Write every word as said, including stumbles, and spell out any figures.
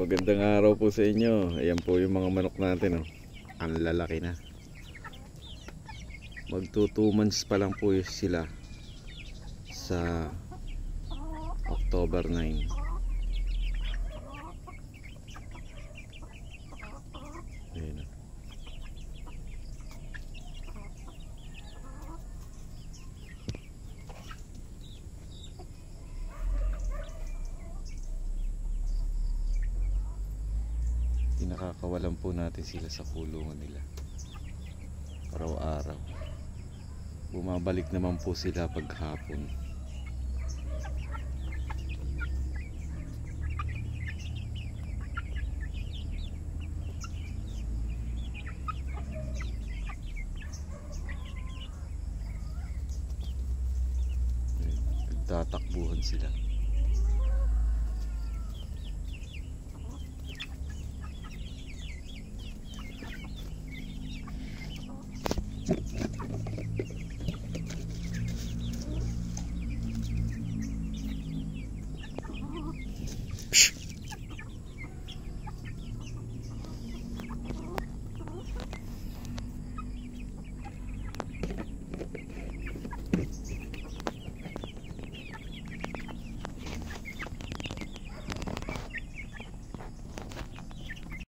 Magandang araw po sa inyo. Ayan po yung mga manok natin, oh. Ang lalaki na. Magto two months pa lang po sila sa October nine. Ayan. Pinakakawalan po natin sila sa kulungan nila araw-araw. Bumabalik naman po sila paghapon. Nagtatakbuhan sila.